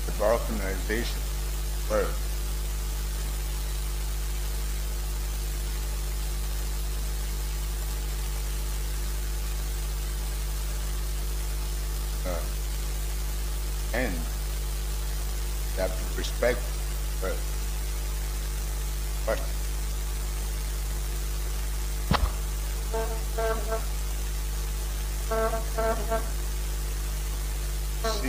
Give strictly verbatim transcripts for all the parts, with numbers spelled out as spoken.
the balkanization work. Uh, and you have to respect her. But see,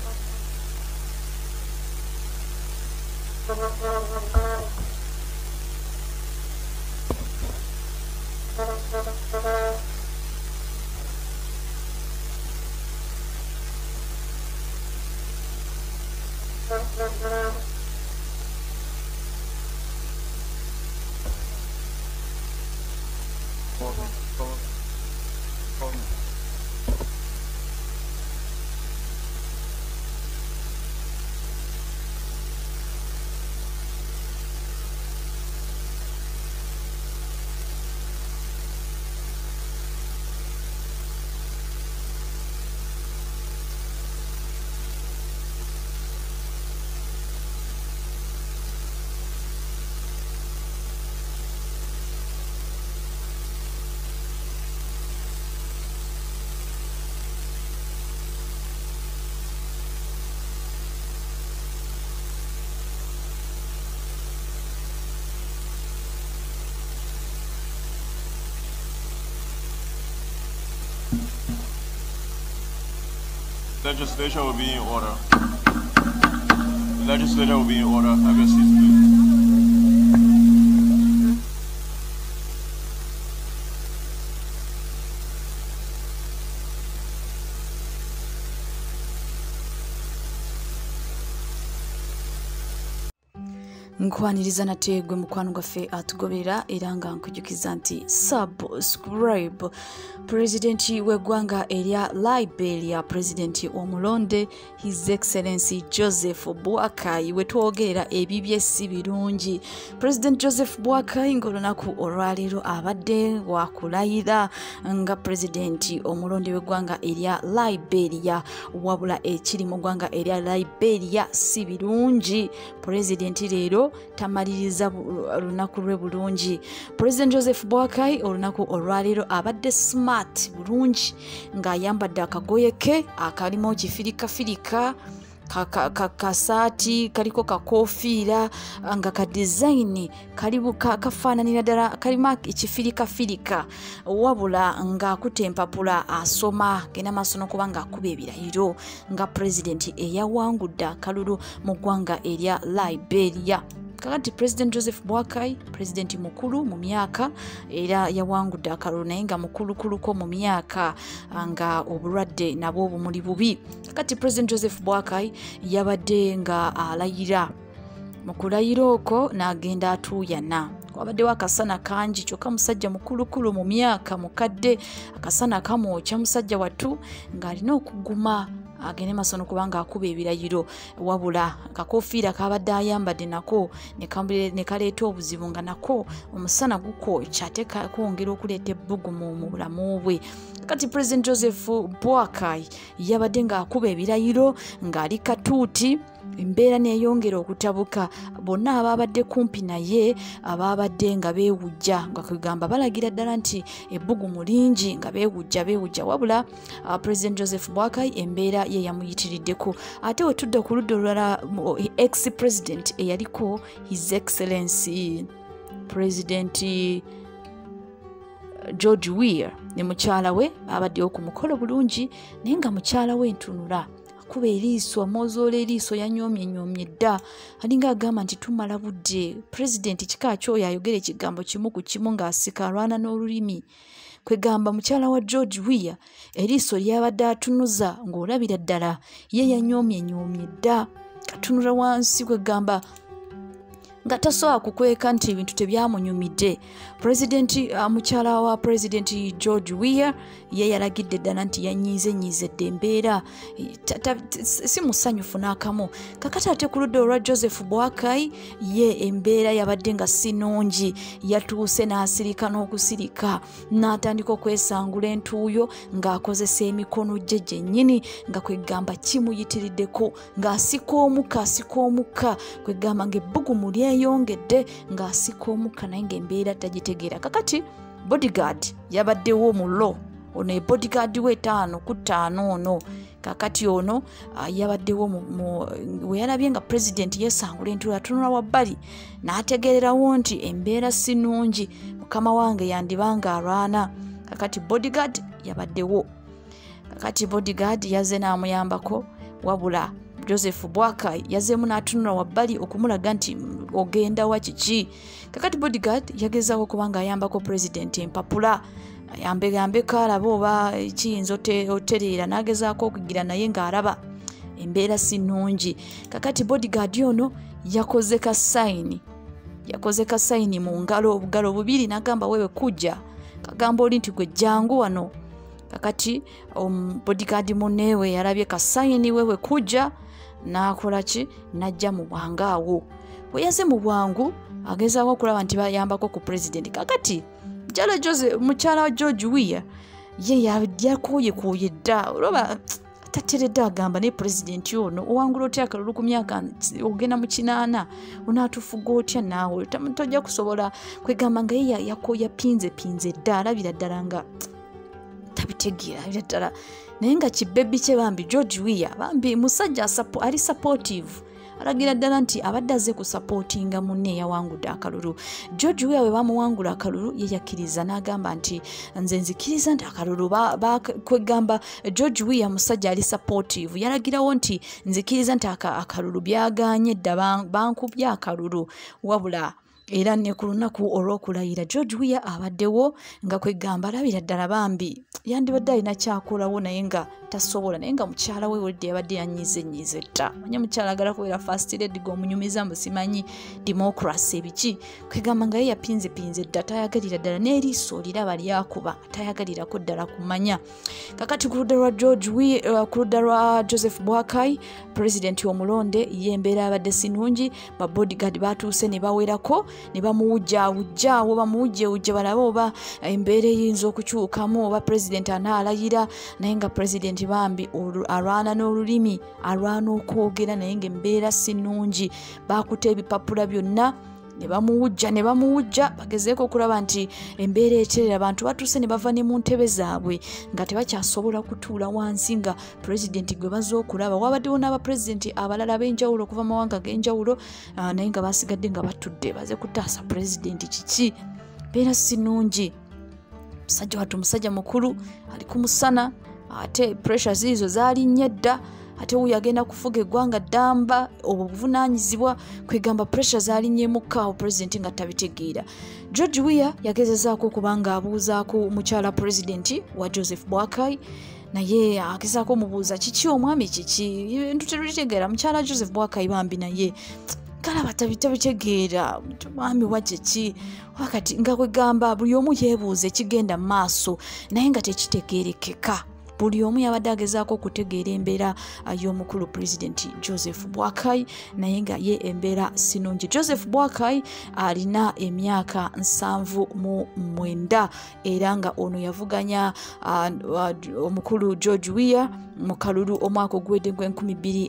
Legislature will be in order. The legislature will be in order. Have your seats, please. nkwaniriza nate gwe mukwano gwaffe atugobera era nga nkujukiza nti subscribe. Presidenti w'eggwanga erya Liberia, presidenti omulonde His Excellency Joseph Boakai, wetwogerera ebibye si birungi. President Joseph Boakai ng'olunaku olwaleero abadde wakulayira nga presidenti omulonde w'eggwanga erya Liberia, wabula ekiri mu ggwanga erya Liberia si birungi. Presidenti leero tamaliriza olunaku lwe bulungi. President Joseph Boakai olunaku olwaleero abadde smart bulungi ng'ayambadde akagoye ke akalimu kifirikafirika kasaati kaliko kakofiira nga ka design kalibu kafaananira ddala kalima ekifirikafirika, wabula ng'akutte empapula asoma gena maaso n'okuba ng'akuba ebirayiro nga president eyawangudde akalulu mu ggwanga erya Liberia. Kakati President Joseph Boakai, president mukulu mu myaka era yawangudde akalulu naye nga mukulukuluko mu myaka nga obulwadde nabwo bumuli bubi. Kakati President Joseph Boakai yabadde nga alayira. Mu kulayira okwo n'agenda atuuyana. Wabaddewo akasana kangi kyokka musajja mukulukulu mu myaka mukadde, akasana kamwokya musajja wattu ng'alina okuguma agende masono kubanga akuba ebirayiro, wabula kakofiira kabadde ayambadde nako ne kaleeta obuzibu nga nako omusana gukwokya ate kwongera okuleeta ebbugumu mu bulamu bwe. Kati President Joseph Boakai yabadde ng'akuba ebirayiro ng'ali katuuti, embeera neeyongera okutabuka. Bonna abaabadde kumpi naye abaabadde nga beewujja nga kugamba balagira ddala nti ebbugumu lingi nga beewujja beewujja, wabula uh, President Joseph Boakai embeera ye yamuyitiriddeko. Ate we tudda ku ludda olulala ex president eyaliko His Excellency President George Weah ne mukyala we abaddewo ku mukolo bulungi, naye nga mukyala we ntunula kuba eriiso amozoola eriiso yanyoomye nyoomye dda, alinga agamba nti tumala budde. President kika kyoyo ayogera ekigambo kimu ku kimu ng'asika alwana n'olulimi. Kwegamba mukyala wa George Weah eriiso lyabadde atunuza ng'olabira ddala ye yanyoomye nyoomye dda, katunula wansi. Kwegamba nga tasobola kukweka nti ebintu tebyamunyumidde. Pulezidenti uh, mukyala wa pulezidenti George Weah ye yalagidde ddala nti yanyiize nyiizedde embeera si musanyufu n'akamu. Kakati ate ku ludda olwa Joseph Boakai ye embeera yabadde nga si nnungi, yatuuse n'asirika n'okusirika n'atandika okwesangula entuuyo ng'akozesa emikono gye gyennyini nga kwegamba kimuyitiriddeko ng'asika omukka asika omukka kwegamba ng'ebbugumu lyeyongedde ng'asika omukka naye ng'embeera tagitegeera. Kakati bodyguard yabaddewo mu lo ono e bodyguard we ttaano ku ttaano ono. Kakati ono uh, yabaddewo we yalabye nga president yesangula entuuyo atunula wabbali n'ategeererawo nti embeera si nnungi, mukama wange yandibanga alwana. Kakati bodyguard yabaddewo. Kakati bodyguard yazze n'amuyambako wabula Joseph Boakai yazzeemu n'atunula wabbali okumulaga nti ogenda wa kiki. Kakati bodyguard yagezaako kubanga ayambako president empapula yambegambeko alaba oba kiyinza otereera n'agezaako okugira naye ng'alaba embeera si nnungi. Kakati bodyguard ono yakoze ka sayini yakoze ka sayini mu ngalo obugalo bubiri n'agamba wewe kujja, kagamba oli nti gwe jjangu wano. Kakati um, bodyguard munewe yalabye ka sayini wewe kujja n'akola ki n'ajja mu bwangu awo. Bwe yaze mu bwangu agezaako okulaba nti bayambako ku president. Kakati Jala Jose mukyala wa George Weah ye yakooyekooye dda olaba tateredde agamba ne president ono owangula otya akalulu ku myaka ogenda mu kinaana onaatufuga otya naawe tojja kusobola kwegamba nga ye yakooya pinze pinze dda alabira ddala nga tabitegeera alabira ddala naye nga kibebbi kye bambi George Weah bambi musajja ali supportive alagira ddala nti abadde azze ku supportinga munne yawangudde akalulu. George Weah we bamuwangula akalulu ye yakkiriza n'agamba nti nze nzikiriza nti akalulu kwegamba George Weah musajja ali supportive yalagirawo nti nzikiriza nti akalulu byaganye dda bankubye akalulu wabula era ne ku lunaku olw'okulayira George Weah abaddewo nga kwegamba alabira ddala bambi yandibadde alina kyakolawo naye nga tasobola naye nga mukyala we wedde yabadde yanyize nyize dda. Manya mukyala agala kubeera first lady g'omunyumiza musimanyi democracy ebiki kwegamba nga ye yapinze pinze dda tayagalira ddala n'eriiso liraba lyakuba tayagalirako ddala kumanya. Kakati ku ludda lwa George Weah ku ludda lwa Joseph Boakai president omulonde ye embeera yabadde si nnungi. ba bodyguard batuuse ne bawerako ne bamuwujjawujja wo bamuwujjewujje balabe oba embeera eyinza okukyukamu oba president anaalayira naye nga president bambi alwana n'olulimi alwana okwogera naye ng'embeera si nnungi. Baakuta ebipapula byonna ne bamuwujja ne bamuwujja bagezeeko okulaba nti embeera eterera abantu batuuse ne bava ne mu ntebe zaabwe nga tebakyasobola kutuula wansi nga president gwe bazze okulaba. Wabaddewo n'abapresidenti abalala ab'enjawulo okuva mawanga ag'enjawulo naye nga basigadde nga batudde baze kutaasa president kiki. Mbeera si nnungi. Musajja wattu musajja mukulu ali ku musana ate pressure ziizo zaali nnyo dda ate wuyo agenda kufuga eggwanga ddamba obwo buvunaanyizibwa kwegamba pressure zaali nnyemukkaawo president nga tabitegeera. George Weah yagezezaako okubanga abuuzaako mukyala president wa Joseph Boakai naye agezaako omubuuza kiki omwami kiki ebintu tebitegeera. Mukyala Joseph Boakai bambi naye kalaba tabitegeera mwami wa kiki wakati nga kwegamba buli omu yeebuuza ekigenda mu maaso naye nga tekitegeerekeka. Buli omu yabadde agezaako okutegeera embeera y'omukulu president Joseph Boakai naye nga ye embeera si nnungi. Joseph Boakai alina emyaka nsanvu mu mwenda era nga ono yavuganya uh, uh, omukulu George Weah mu kalulu omwaka oguwedde gw'enkumi bbiri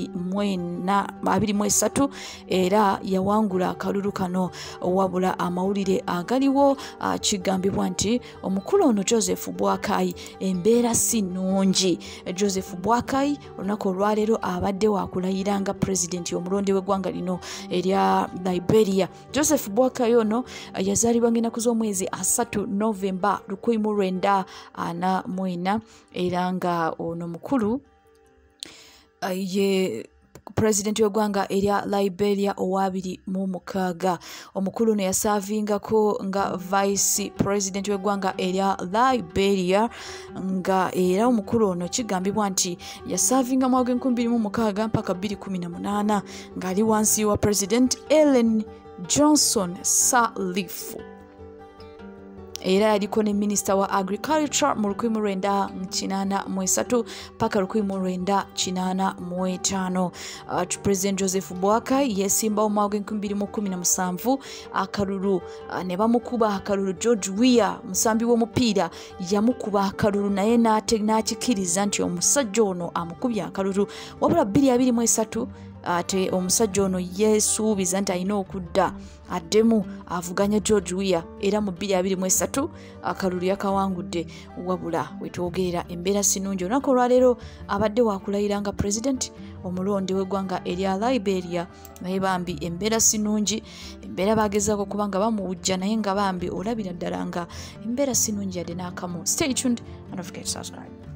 abiri mu esatu era yawangula akalulu kano wabula amawulire agaliwo uh, kigambibwa nti omukulu ono Joseph Boakai embeera si nnungi. Joseph Boakai olunaku olwaleero abadde waakulayira nga president omulonde w'eggwanga lino erya Liberia. Joseph Boakai ono yazaalibwa ng'ennaku z'omwezi asatu Novemba lukumi mu lwenda ana mu ena era nga ono mukulu ye president w'eggwanga erya Liberia owabiri mu mukaaga. Omukulu ne yasavingako nga vice president w'eggwanga erya Liberia nga era omukulu ono kigambibwa nti yasavinga mwaka enkumi bbiri mu mukaaga mpaka bbiri kumi na munaana ng'ali wansi wa president Ellen Johnson Sirleaf. Era yaliko ne minister wa agriculture mu lukumi mu lwenda kinaana mu esatu paka lukumi mu lwenda kinaana mu etaano. Uh, President Joseph Boakai yesimbawo mwaka enkumi bbiri mu kkumi na musanvu akalulu uh, ne bamukuba akalulu. George Weah musambi w'omupiira yamukuba akalulu naye n'akikiriza nti omusajja ono amukubye akalulu, wabula bbiri abiri mu esatu ate omusajja ono yesuubiza nti alina okudda addemu avuganya George Weah era mu bbiri abiri mu esatu akalulu yakawangudde. Wabula wetwogerera embeera sinungi. Olunaku olwaleero abadde wakulayira nga president omulonde w'eggwanga erya Liberia naye bambi embeera sinungi, embeera bagezaako kuba nga bamuwujja naye nga bambi olabira ddala nga embeera sinungi yadde n'akamu. Stay tuned and don't forget to subscribe.